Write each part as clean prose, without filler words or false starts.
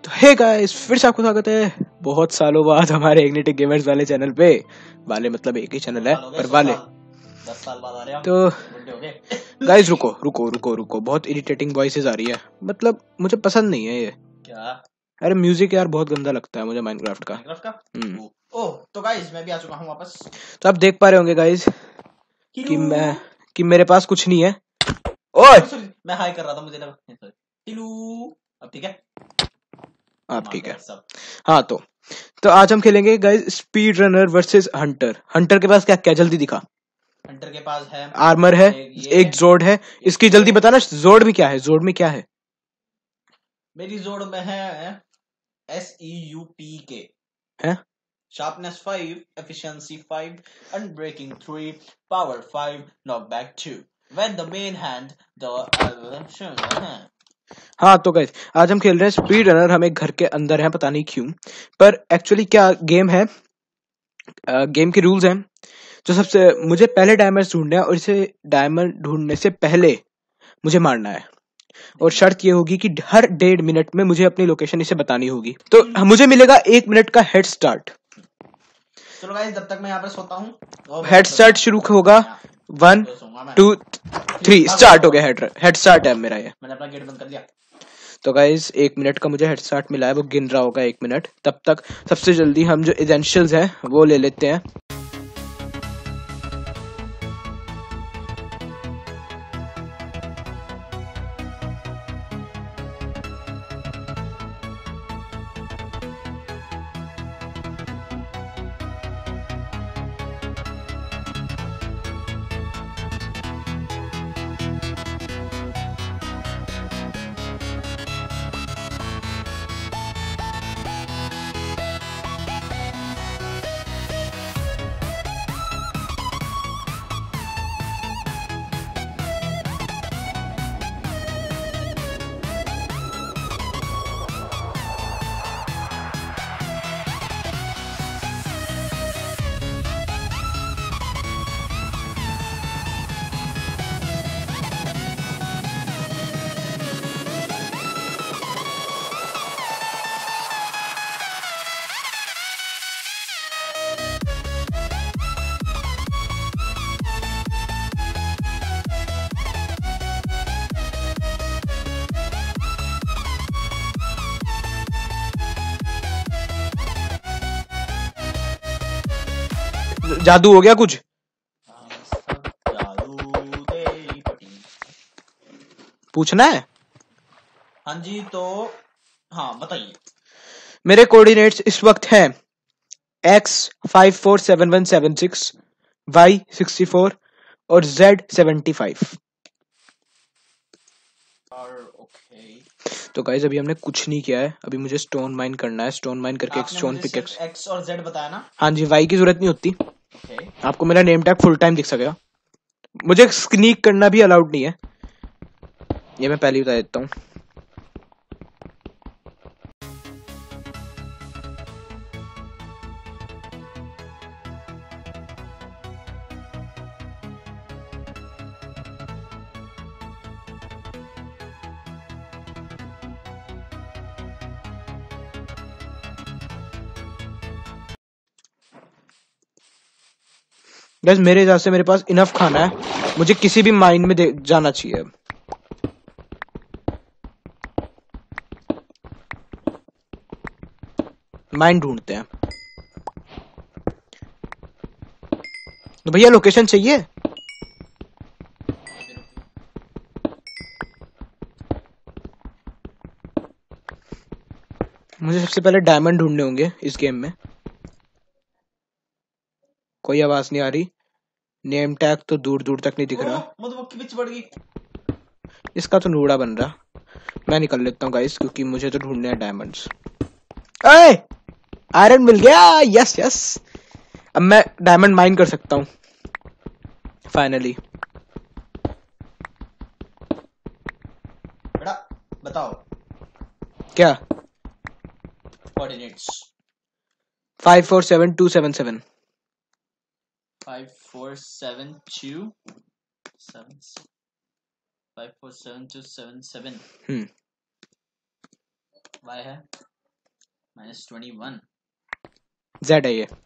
तो hey guys, फिर से आपको स्वागत है बहुत सालों बाद हमारे इग्निटिक गेमर्स वाले चैनल पे। वाले मतलब एक ही चैनल है पर वाले 10 साल बाद आ रहे हैं हम। तो बुड्ढे हो गए। गाइस रुको रुको रुको रुको, बहुत इरिटेटिंग वॉइसेस आ रही है, मतलब मुझे पसंद नहीं है ये। क्या? अरे म्यूजिक यार बहुत गंदा लगता है मुझे माइनक्राफ्ट का। माइनक्राफ्ट का? ओह तो गाइस मैं भी आ चुका हूँ वापस। तो आप देख पा रहे होंगे गाइस कि मेरे पास कुछ नहीं है। ओए सॉरी, मैं हाई कर रहा था, मुझे लगा सॉरी। टिलू। अब ठीक है? आप ठीक है? सब हाँ तो आज हम खेलेंगे guys speed runner versus hunter. Hunter के पास क्या क्या जल्दी दिखा। हंटर के पास है आर्मर है, एक जोड़ है। इसकी जल्दी बताना, जोड़ में क्या है? जोड़ में क्या है? मेरी जोड़ में है SEUP है sharpness 5, efficiency 5, unbreaking 3, power 5, knockback 2। When the main hand the हाँ तो गाइस आज हम खेल रहे हैं स्पीड रनर। हम एक घर के अंदर हैं, पता नहीं क्यों, पर एक्चुअली क्या गेम है, गेम के रूल्स हैं। जो सबसे मुझे पहले डायमंड ढूंढना है और इसे डायमंड ढूंढने से पहले मुझे मारना है। और शर्त ये होगी कि हर 1.5 मिनट में मुझे अपनी लोकेशन इसे बतानी होगी। तो मुझे मिलेगा 1 मिनट का हेड स्टार्ट। चलो गाइस, जब तक मैं यहाँ पे सोता हूँ हेड स्टार्ट शुरू होगा 1 2 3 स्टार्ट हो गया। हेड स्टार्ट है मेरा ये। मैंने अपना गेट बंद कर दिया। तो गाइज 1 मिनट का मुझे हेड स्टार्ट मिला है, वो गिन रहा होगा 1 मिनट। तब तक सबसे जल्दी हम जो एसेंशियल्स हैं वो ले लेते हैं। जादू हो गया कुछ? पूछना है? हाँ जी, तो हाँ बताइए। मेरे कोऑर्डिनेट्स इस वक्त हैं x 547176, y 64 और z 75। तो गाइस अभी हमने कुछ नहीं किया है, अभी मुझे स्टोन माइन करना है। स्टोन माइन करके एक स्टोन पिकेक्स। x और z बताया ना? हाँ जी, y की जरूरत नहीं होती। आपको मेरा नेम टैग फुल टाइम दिख सकेगा। मुझे स्नीक करना भी अलाउड नहीं है, ये मैं पहले ही बता देता हूँ। बस मेरे हिसाब से मेरे पास इनफ खाना है, मुझे किसी भी माइन में जाना चाहिए। माइन ढूंढते हैं। तो भैया लोकेशन चाहिए? मुझे सबसे पहले डायमंड ढूंढने होंगे इस गेम में। कोई आवाज नहीं आ रही, नेम टैग तो दूर दूर तक नहीं दिख रहा। मधुमक्खी पीछे पड़ गई। इसका तो नूड़ा बन रहा। मैं निकल लेता हूँ गाइस, क्योंकि मुझे तो ढूंढने हैं डायमंड्स। आयरन मिल गया, यस यस। अब मैं डायमंड माइन कर सकता हूँ फाइनली। बेटा बताओ क्या? कोऑर्डिनेट्स 547277। 54727 54727 हम्म y है -21। जेड है ये।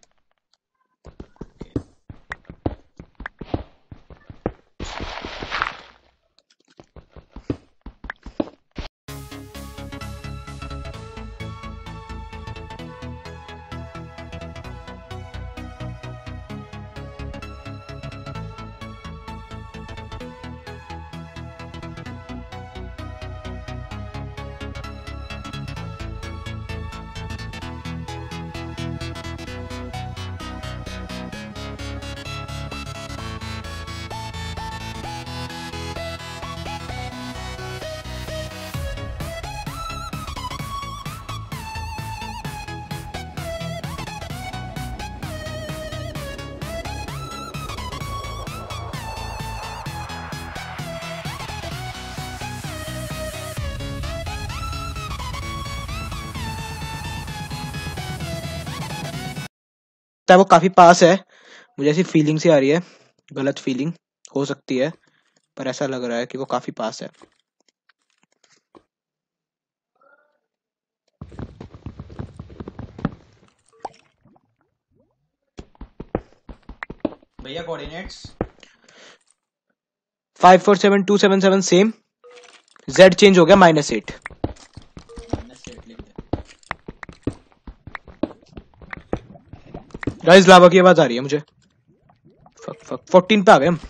वो काफी पास है, मुझे ऐसी फीलिंग सी आ रही है, गलत फीलिंग हो सकती है, पर ऐसा लग रहा है कि वो काफी पास है। भैया कोऑर्डिनेट्स 547277 सेम, जेड चेंज हो गया -8। -8 लिख दे। गाइस लावा की आवाज आ रही है मुझे। फक 14 पे आ गए हम।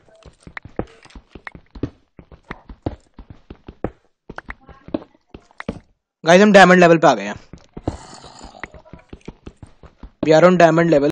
गाइस हम डायमंड लेवल पे आ गए हैं। We are on diamond level.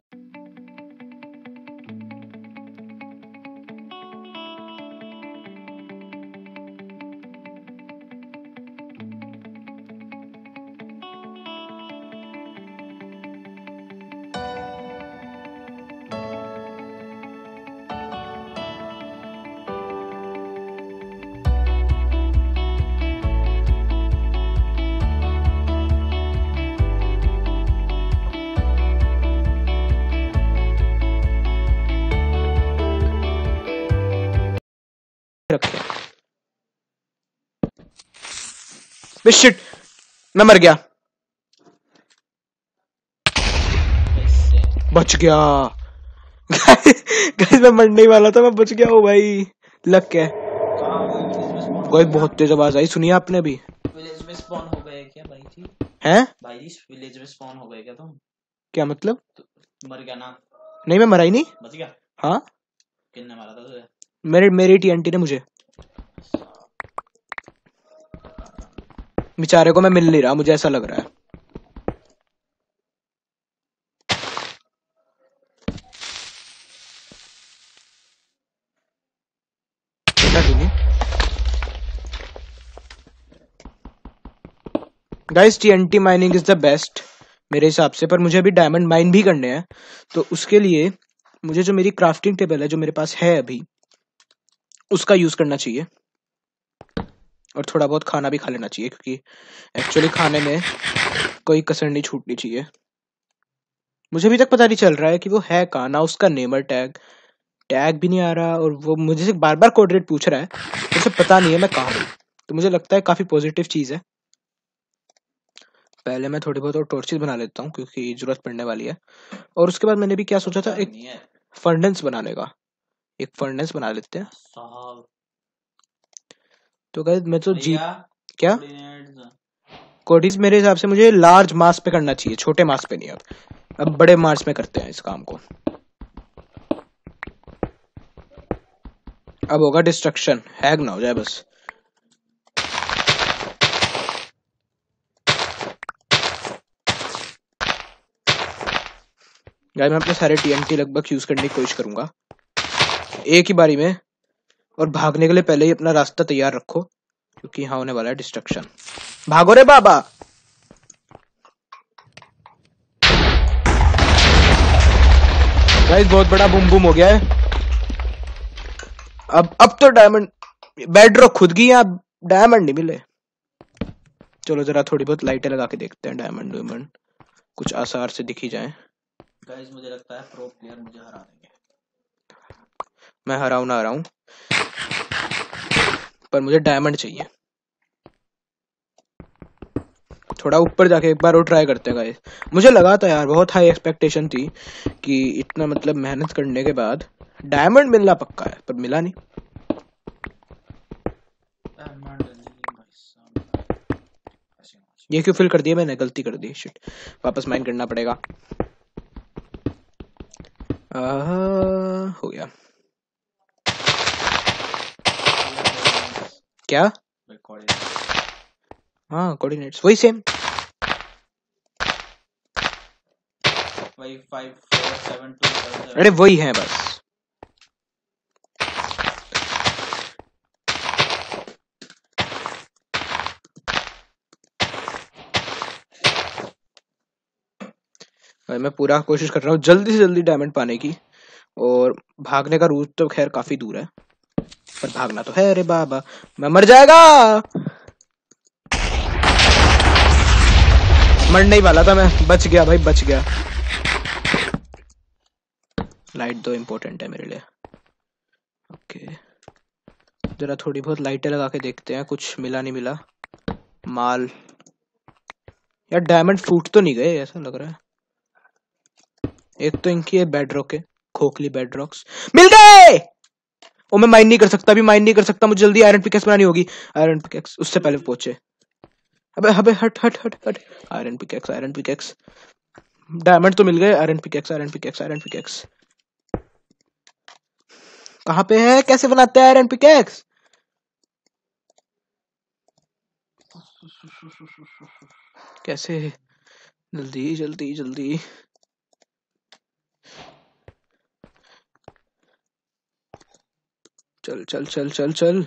रखे शिट, मैं मर गया। बच गया। गाइस मैं मरने ही वाला था, मैं बच गया हूँ भाई, लक क्या है। कोई बहुत तेज आवाज आई, सुनिए आपने अभी। विलेज में स्पॉन हो गए क्या भाई जी? हैं भाई जी विलेज में स्पॉन हो गए क्या तुम? क्या मतलब? तो मर गया ना? नहीं मैं मरा ही नहीं। बच गया? हाँ किसने मारा था तुझे? मेरी टीएनटी ने मुझे। बेचारे को मैं मिल नहीं रहा, मुझे ऐसा लग रहा है। Guys TNT mining is the best मेरे हिसाब से, पर मुझे अभी डायमंड माइन भी करने हैं, तो उसके लिए मुझे जो मेरी क्राफ्टिंग टेबल है जो मेरे पास है अभी, उसका यूज करना चाहिए, और थोड़ा बहुत खाना भी खा लेना चाहिए, क्योंकि एक्चुअली खाने में कोई कसर नहीं छूटनी चाहिए। मुझे अभी तक पता नहीं चल रहा है कि वो है कहाँ, ना उसका नेमर टैग भी नहीं आ रहा, और वो मुझे से बार बार कोऑर्डिनेट पूछ रहा है, उसे पता नहीं है मैं कहाँ हूँ। तो मुझे लगता है काफी पॉजिटिव चीज है। पहले मैं थोड़ी बहुत और टॉर्चेस बना लेता हूँ, क्योंकि जरूरत पड़ने वाली है। और उसके बाद मैंने भी क्या सोचा था, एक फर्नेस बनाने का, एक फर्नेस बना लेते हैं। तो गाइस मैं तो जी क्या कोडिंग्स मेरे हिसाब से मुझे लार्ज मास पे करना चाहिए, छोटे मास पे नहीं। अब बड़े मास में करते हैं इस काम को। अब होगा डिस्ट्रक्शन, हैग ना हो जाए बस। गाइस मैं अपने सारे टीएनटी लगभग यूज करने की कोशिश करूंगा एक ही बारी में, और भागने के लिए पहले ही अपना रास्ता तैयार रखो, क्योंकि यहाँ होने वाला है डिस्ट्रक्शन। भागो रे बाबा। गाइस बहुत बड़ा बूम बूम हो गया है। अब तो डायमंड बेडरॉक खुद की, यहाँ डायमंड नहीं मिले। चलो जरा थोड़ी बहुत लाइटें लगा के देखते हैं, डायमंड कुछ आसार से दिखी जाए। गाइस मुझे लगता है प्रो प्लेयर मुझे हरा देंगे। मैं हराऊं ना हराऊं, पर मुझे डायमंड चाहिए। थोड़ा ऊपर जाके एक बार और ट्राई करते हैं गाइस। मुझे लगा था यार, बहुत हाई एक्सपेक्टेशन थी कि इतना मतलब मेहनत करने के बाद डायमंड मिलना पक्का है, पर मिला नहीं। ये क्यों फिल कर दिया मैंने, गलती कर दी, शिट, वापस माइन करना पड़ेगा। हो गया। क्या? हाँ कोऑर्डिनेट्स वही सेम। वही 5 4 7 2 7 अरे वही है बस। मैं पूरा कोशिश कर रहा हूँ जल्दी से जल्दी डायमंड पाने की, और भागने का रूट तो खैर काफी दूर है, पर भागना तो है। अरे बाबा मैं मर जाएगा। मरने ही वाला था मैं, बच गया भाई, बच गया। लाइट तो इम्पोर्टेंट है मेरे लिए। ओके, जरा थोड़ी बहुत लाइटें लगा के देखते हैं, कुछ मिला नहीं मिला माल। यार डायमंड फूट तो नहीं गए, ऐसा लग रहा है। एक तो इनकी है बेड रॉक है, खोखली बेड रॉक्स मिल गए। ओ मैं माइन नहीं कर सकता, अभी माइन नहीं कर सकता, मुझे जल्दी आयरन पिकेक्स बनानी होगी। आयरन पिकेक्स उससे पहले पहुंचे। अबे अबे हट हट हट हट। Iron pickaxe, iron pickaxe. Diamond तो मिल गए। Iron pickaxe, iron pickaxe, iron pickaxe कहाँ पे है? कैसे बनाते हैं आयरन पिकेक्स? कैसे? जल्दी जल्दी जल्दी। चल चल चल चल चल।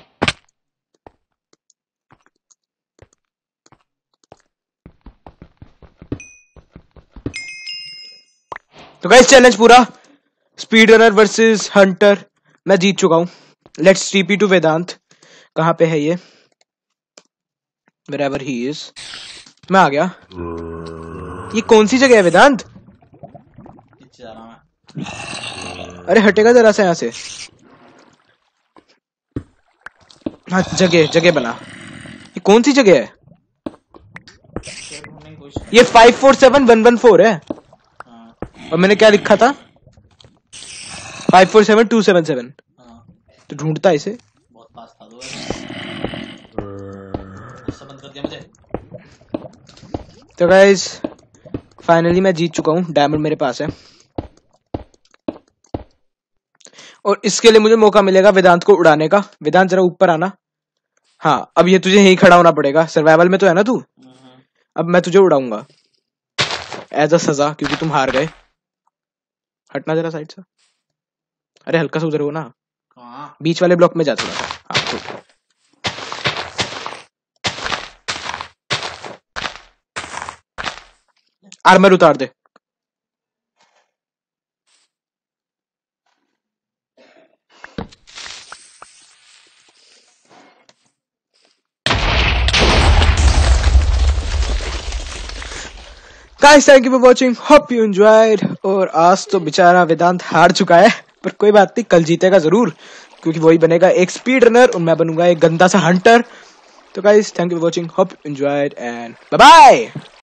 तो गाइस चैलेंज पूरा, स्पीड रनर वर्सेस हंटर, मैं जीत चुका हूँ। Let's TP to Vedant. कहाँ पे है ये? Wherever he is। मैं आ गया। ये कौन सी जगह है वेदांत? पीछे जा रहा मैं। अरे हटेगा जरा सा यहाँ से। हाँ जगह जगह बना। ये कौन सी जगह है? ये 547114 है। हाँ। और मैंने क्या लिखा था? 547277। हाँ। तो ढूंढता इसे। बहुत पास था दो। गुस्सा बंद कर दिया मुझे। तो गाइस फाइनली मैं जीत चुका हूँ, डायमंड मेरे पास है, और इसके लिए मुझे मौका मिलेगा वेदांत को उड़ाने का। वेदांत जरा ऊपर आना। हाँ अब ये तुझे यहीं खड़ा होना पड़ेगा, सर्वाइवल में तो है ना तू। अब मैं तुझे उड़ाऊंगा एज अ सजा, क्योंकि तुम हार गए। हटना जरा साइड से। अरे हल्का सा उधर हो ना, कहाँ? बीच वाले ब्लॉक में जा थोड़ा सा। हाँ तो आर्मर उतार दे। Guys thank you for watching, hope you enjoyed. और आज तो बेचारा वेदांत हार चुका है, पर कोई बात नहीं, कल जीतेगा जरूर, क्योंकि वही बनेगा एक स्पीड रनर और मैं बनूंगा एक गंदा सा हंटर। तो guys thank you for watching, hope you enjoyed and bye bye.